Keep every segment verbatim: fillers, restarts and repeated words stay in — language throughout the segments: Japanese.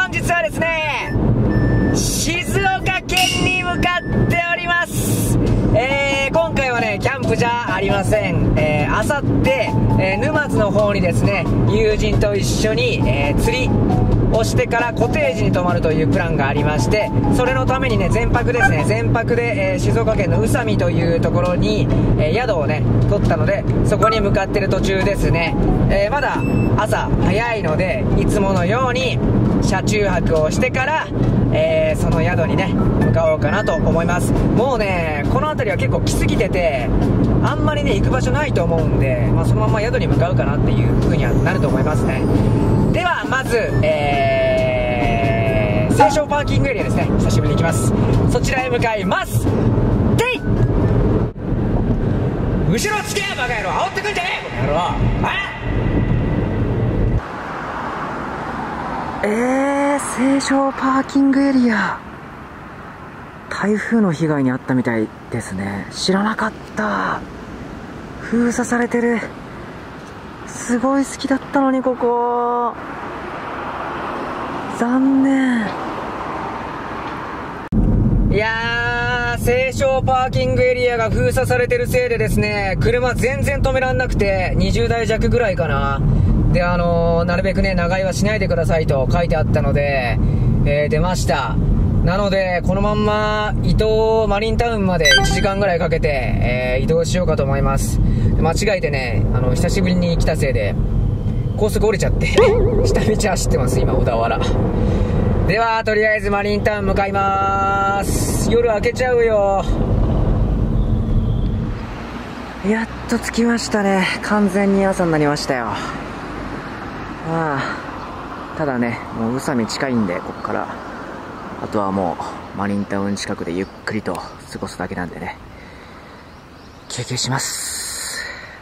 本日はですね、静岡県に向かっております。えー、今回はね、キャンプじゃありません。えー、あさって、えー、沼津の方にですね、友人と一緒に、えー、釣りをしてからコテージに泊まるというプランがありまして、それのためにね、全泊ですね、全泊で、えー、静岡県の宇佐美というところに、えー、宿をね、取ったので、そこに向かってる途中ですね。えー、まだ朝早いので、いつものように車中泊をしてから、えー、その宿にね向かおうかなと思います。もうね、この辺りは結構来すぎてて、あんまりね行く場所ないと思うんで、まあ、そのまま宿に向かうかなっていう風にはなると思いますね。ではまず、えー、西湘パーキングエリアですね、久しぶりに行きます。そちらへ向かいます。でい後ろつけやバカ野郎、煽ってくんじゃねえこの野郎。あえー、西湘パーキングエリア、台風の被害に遭ったみたいですね。知らなかった。封鎖されてる。すごい好きだったのにここ、残念。いやー、西湘パーキングエリアが封鎖されてるせいでですね、車全然止めらんなくて、にじゅうだい弱ぐらいかな。で、あのー、なるべくね、長居はしないでくださいと書いてあったので、えー、出ました。なので、このまんま、伊東マリンタウンまでいちじかんぐらいかけて、えー、移動しようかと思います。間違えてね、あの、久しぶりに来たせいで、高速降りちゃって、下道走ってます、今、小田原。では、とりあえずマリンタウン向かいまーす。夜明けちゃうよ。やっと着きましたね。完全に朝になりましたよ。ああ、ただね、もう宇佐美近いんで、ここからあとはもうマリンタウン近くでゆっくりと過ごすだけなんでね、休憩します。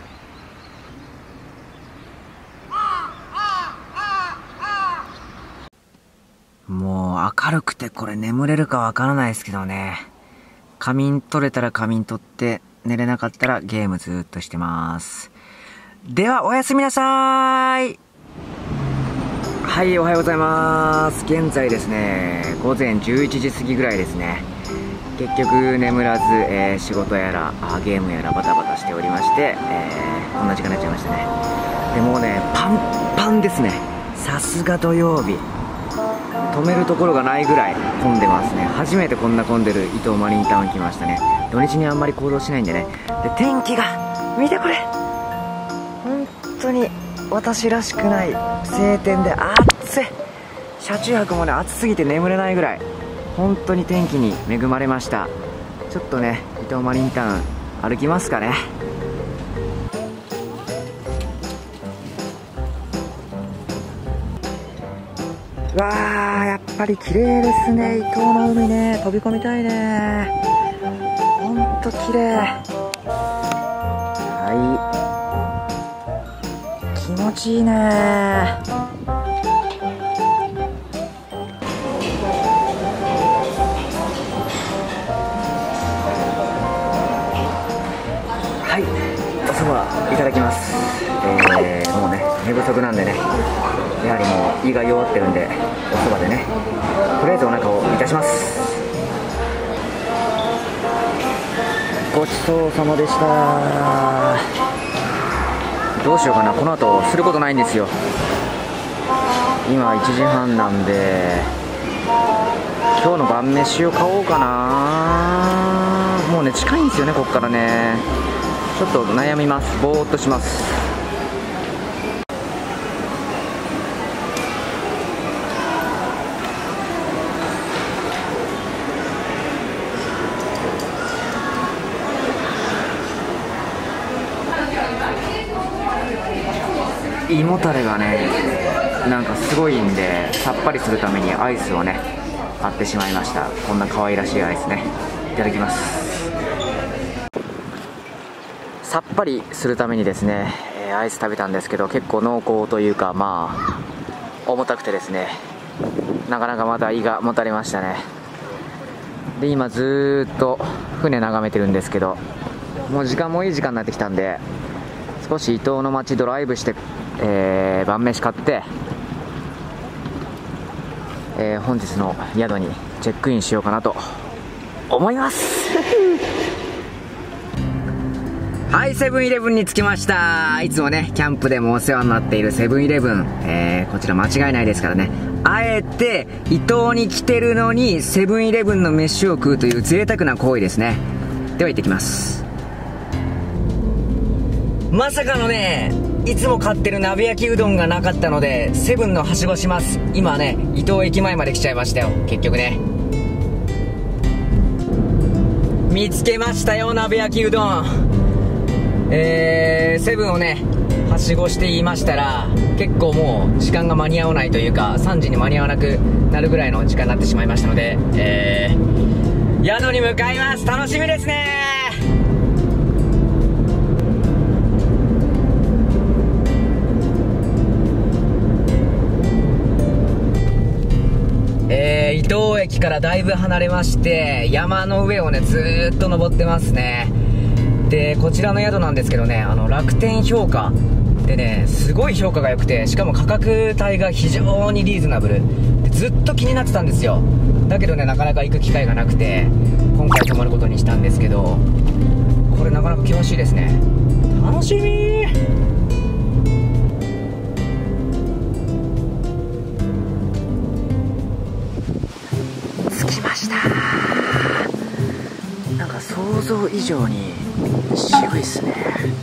もう明るくてこれ眠れるかわからないですけどね、仮眠取れたら仮眠取って、寝れなかったらゲームずーっとしてます。ではおやすみなさーい。はい、おはようございます。現在ですね、午前じゅういちじ過ぎぐらいですね。結局眠らず、えー、仕事やらあゲームやらバタバタしておりまして、えー、こんな時間になっちゃいましたね。でもうね、パンパンですね。さすが土曜日、止めるところがないぐらい混んでますね。初めてこんな混んでる伊東マリンタウン来ましたね。土日にあんまり行動しないんでね。で、天気が見てこれ、本当に私らしくない晴天で暑い。車中泊もね、暑すぎて眠れないぐらい本当に天気に恵まれました。ちょっとね、伊東マリンタウン歩きますかね。わー、やっぱり綺麗ですね。伊東の海ね、飛び込みたいね。ほんと綺麗。はい、気持ちいいね。はい、おそばいただきます。えー、もうね、寝不足なんでね、やはりもう胃が弱ってるんで、おそばでね、とりあえずお腹を満たします。ごちそうさまでした。どうしようかな、この後することないんですよ。今いちじはんなんで、今日の晩飯を買おうかな。もうね、近いんですよね、ここからね。ちょっと悩みます。ぼーっとします。胃もたれがね、なんかすごいんで、さっぱりするためにアイスをね買ってしまいました。こんな可愛らしいアイスね。いただきます。さっぱりするためにですね、えー、アイス食べたんですけど、結構濃厚というか、まあ重たくてですね、なかなかまた胃がもたれましたね。で、今ずーっと船眺めてるんですけど、もう時間もいい時間になってきたんで、少し伊東の街ドライブして、えー、晩飯買ってえー、本日の宿にチェックインしようかなと思いますはい、セブンイレブンに着きました。いつもねキャンプでもお世話になっているセブンイレブン、えー、こちら間違いないですからね。あえて伊東に来てるのにセブンイレブンの飯を食うという贅沢な行為ですね。では行ってきます。まさかのね、いつも買ってる鍋焼きうどんがなかったのでセブンのはしごします。今ね伊東駅前まで来ちゃいましたよ。結局ね見つけましたよ、鍋焼きうどん。えー、セブンをねはしごして言いましたら結構もう時間が間に合わないというかさんじに間に合わなくなるぐらいの時間になってしまいましたので、えー、宿に向かいます。楽しみですね。えー、伊東駅からだいぶ離れまして山の上をねずーっと登ってますね。でこちらの宿なんですけどね、あの楽天評価でねすごい評価が良くて、しかも価格帯が非常にリーズナブルでずっと気になってたんですよ。だけどねなかなか行く機会がなくて今回泊まることにしたんですけど、これなかなか険しいですね。楽しみー。着きました。なんか想像以上に渋いっすね。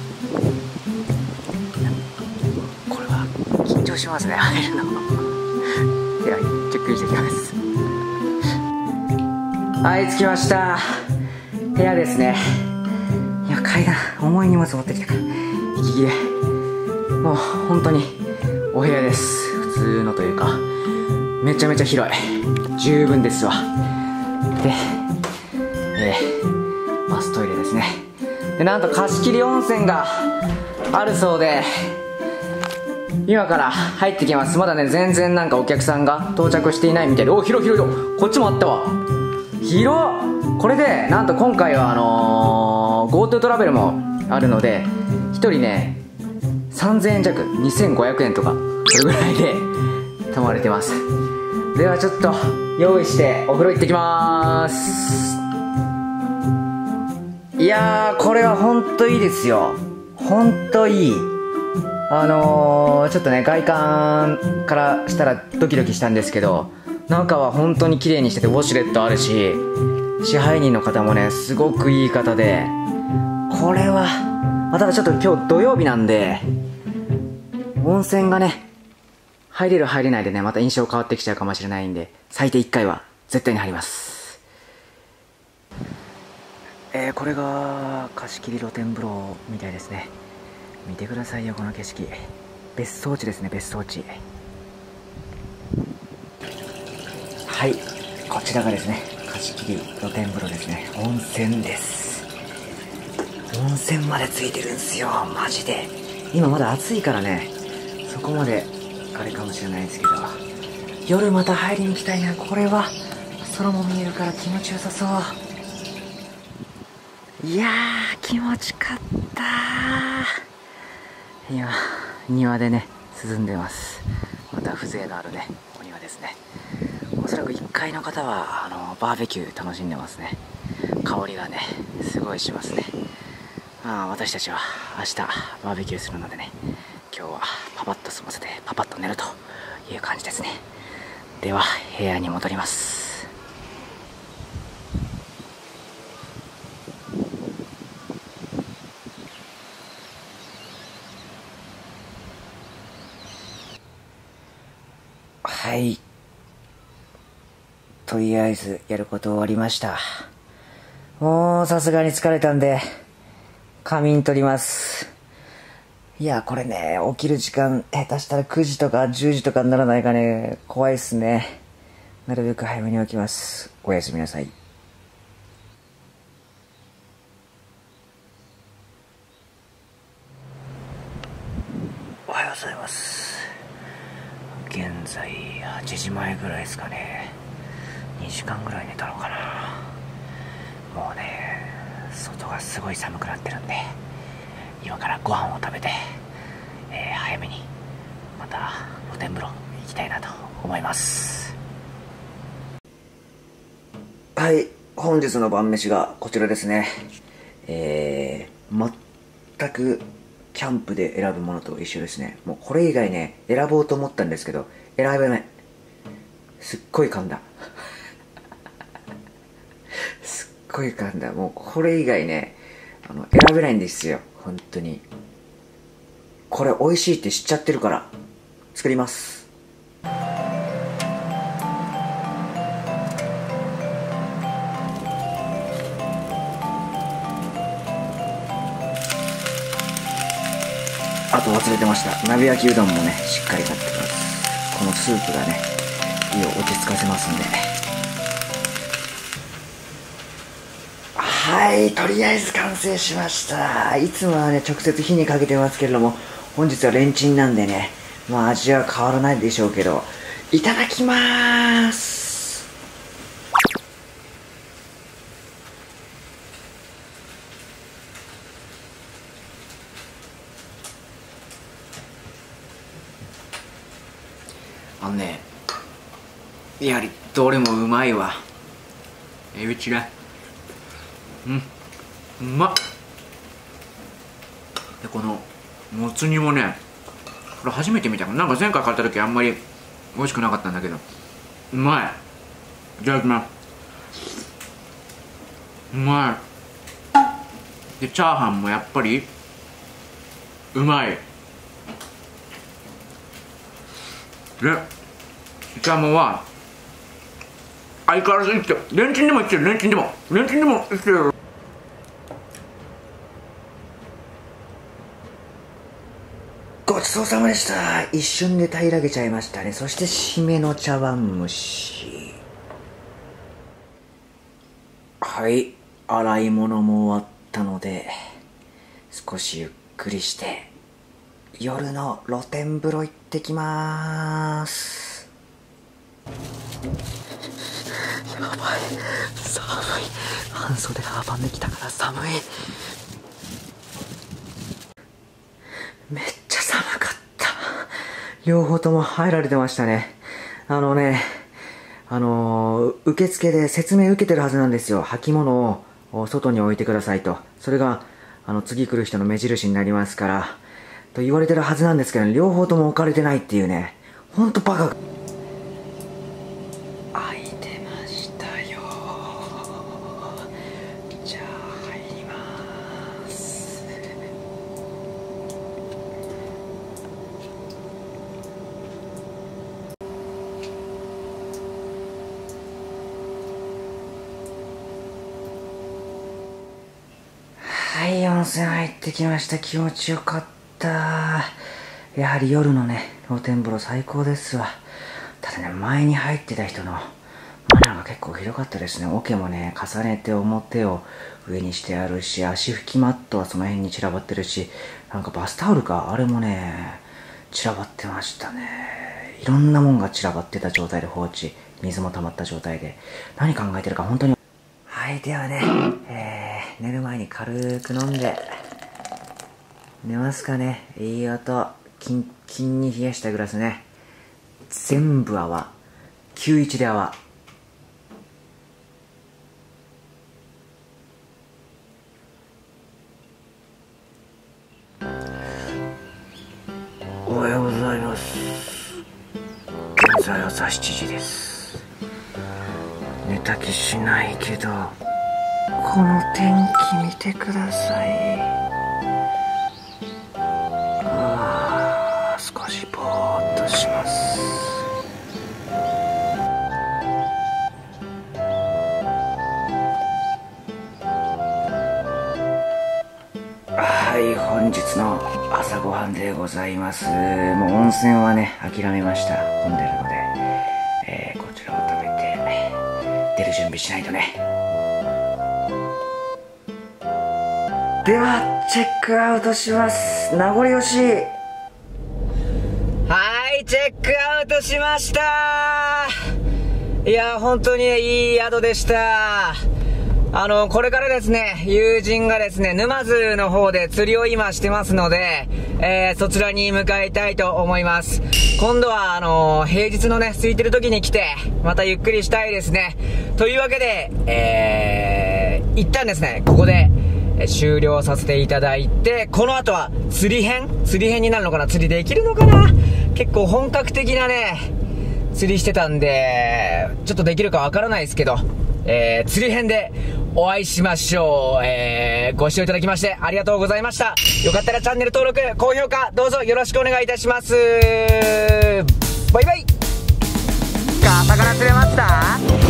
これは緊張しますね、入るの。ではチェックインしてきます。はい、着きました。部屋ですね。いや階段重い荷物持ってきたから息切れ。もう本当にお部屋です。普通のというかめちゃめちゃ広い、十分ですわ。で、えー、バストイレですね。でなんと貸し切り温泉があるそうで今から入ってきます。まだね全然なんかお客さんが到着していないみたいで、お広い広い広い、こっちもあったわ、広っ。これでなんと今回はあのー、GoTo トラベルもあるのでひとりねさんぜんえん弱、にせんごひゃくえんとかそれぐらいで泊まれてます。ではちょっと用意してお風呂行ってきまーす。いやーこれはほんといいですよ。ほんといい。あのー、ちょっとね外観からしたらドキドキしたんですけど中は本当に綺麗にしててウォシュレットあるし支配人の方もねすごくいい方で、これは、まあ、ただちょっと今日土曜日なんで温泉がね入れる入れないでねまた印象変わってきちゃうかもしれないんで最低いっかいは絶対に入ります。えー、これが貸し切り露天風呂みたいですね。見てくださいよこの景色。別荘地ですね、別荘地。はい、こちらがですね貸し切り露天風呂ですね。温泉です。温泉までついてるんですよマジで。今まだ暑いからねそこまであれかもしれないですけど夜また入りに行きたいな。これは空も見えるから気持ちよさそう。いやー気持ちかったー。今庭でね涼んでます。また風情のあるねお庭ですね。おそらくいっかいの方はあのバーベキュー楽しんでますね。香りがねすごいしますね。まあ私たちは明日バーベキューするのでね今日はパパッと済ませてパパッと寝るという感じですね。では部屋に戻ります。はい、とりあえずやること終わりました。もうさすがに疲れたんで仮眠取ります。いやこれね起きる時間下手したらくじとかじゅうじとかにならないかね怖いっすね。なるべく早めに起きます。おやすみなさい。おはようございます。現在はちじまえぐらいですかね。にじかんぐらい寝たのかな。もうね外がすごい寒くなってるんで今からご飯を食べて、えー、早めにまた露天風呂行きたいなと思います。 はい、本日の晩飯がこちらですね。えー、全くキャンプで選ぶものと一緒ですね。もうこれ以外ね、選ぼうと思ったんですけど、選べない。すっごい噛んだ。すっごい噛んだ。もうこれ以外ね、あの、選べないんですよ。本当に。これ美味しいって知っちゃってるから、作ります。あと忘れてました。鍋焼きうどんもね、しっかり買ってきます。このスープがね、胃を落ち着かせますんで。はい、とりあえず完成しました。いつもはね、直接火にかけてますけれども、本日はレンチンなんでね、まあ味は変わらないでしょうけど、いただきまーす。あのね、やはりどれもうまいわ。えびちらうん、うまっ。で、このもつ煮もね、これ初めて見たから、なんか前回買った時あんまり美味しくなかったんだけど、うまい。いただきます。うまい。で、チャーハンもやっぱりうまい。で、イカモは相変わらず生きてる。レンチンでも生きてる。レンチンでもレンチンでも生きてる。ごちそうさまでした。一瞬で平らげちゃいましたね。そして締めの茶碗蒸し。はい、洗い物も終わったので少しゆっくりして夜の露天風呂行ってきまーす。やばい、寒い。半袖幅めきたから寒い。めっちゃ寒かった。両方とも入られてましたね。あのね、あのー、受付で説明受けてるはずなんですよ。履物を外に置いてくださいと。それがあの次来る人の目印になりますからと言われてるはずなんですけど、ね、両方とも置かれてないっていうね、ほんとバカ。開いてましたよ。じゃあ入ります。はい、温泉入ってきました。気持ちよかった。やはり夜のね、露天風呂最高ですわ。ただね、前に入ってた人のマナーが結構ひどかったですね。桶もね、重ねて表を上にしてあるし、足拭きマットはその辺に散らばってるし、なんかバスタオルか、あれもね、散らばってましたね。いろんなもんが散らばってた状態で放置、水も溜まった状態で、何考えてるか本当に。はい、ではね、えー、寝る前に軽く飲んで寝ますかね。いい音。キンキンに冷やしたグラスね。全部泡。きゅういちで泡。おはようございます。現在朝しちじです。寝た気しないけど、この天気見てください。あー、少しぼーっとします。はい、本日の朝ごはんでございます。もう温泉はね、諦めました。混んでるので、えー、こちらを食べて出る準備しないとね。ではチェックアウトします。名残惜しい。はい、チェックアウトしました。いや本当にいい宿でした。 あの、これからですね、友人がですね、沼津の方で釣りを今してますので、えー、そちらに向かいたいと思います。今度は、あの、平日のね、空いてる時に来て、またゆっくりしたいですね。というわけで、えー、一旦ですね、ここで、終了させていただいて、この後は釣り編釣り編になるのかな、釣りできるのかな。結構本格的なね、釣りしてたんで、ちょっとできるかわからないですけど、えー、釣り編でお会いしましょう。えー、ご視聴いただきましてありがとうございました。よかったらチャンネル登録、高評価、どうぞよろしくお願いいたします。バイバイ。魚釣れました？